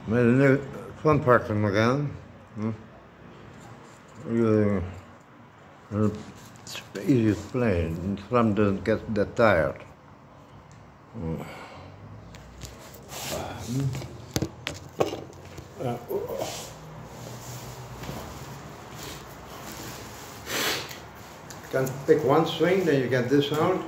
Met een nieuw funpark again. It's easy to play. Some doesn't get that tired. You can pick one string, then you get this sound.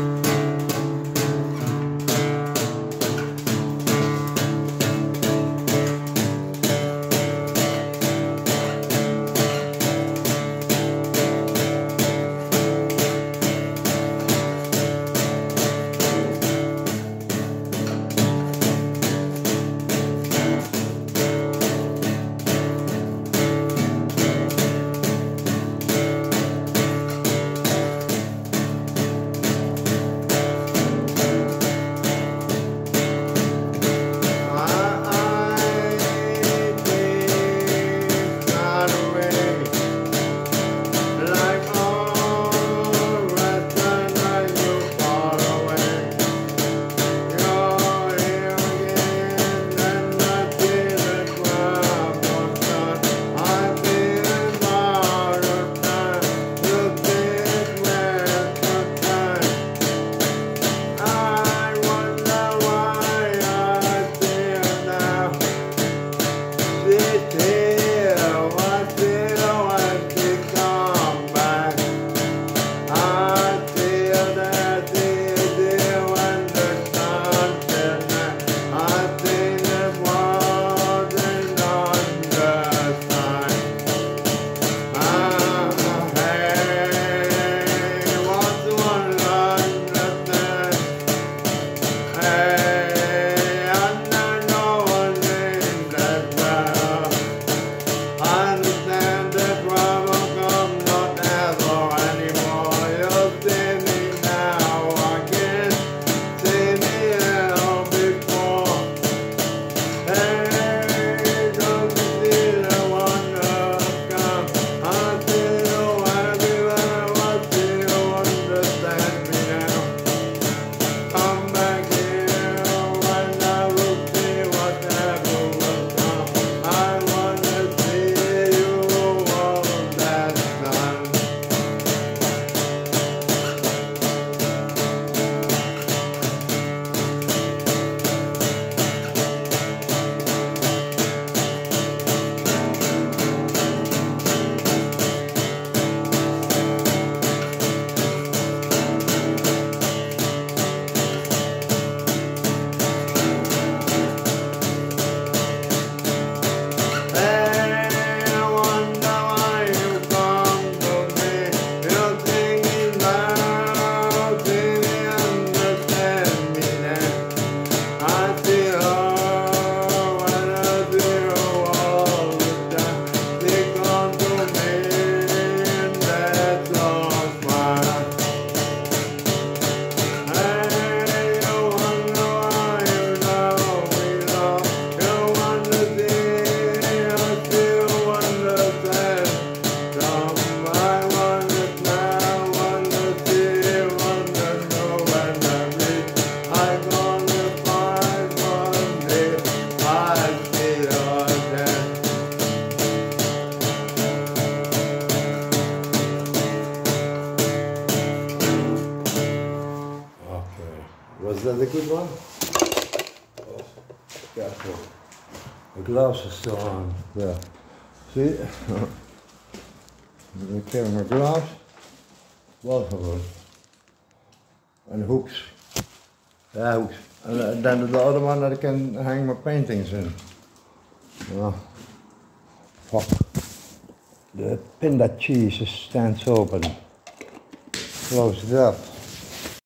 Was that a good one? Oh, careful. The gloves are still on. There. See? Ik geef mijn gloves. Wel gewoon. En hooks. Ja, hooks. En dan the other one that I can hang my paintings in. Ja. Fuck. The pin that cheese stands open. Close it up.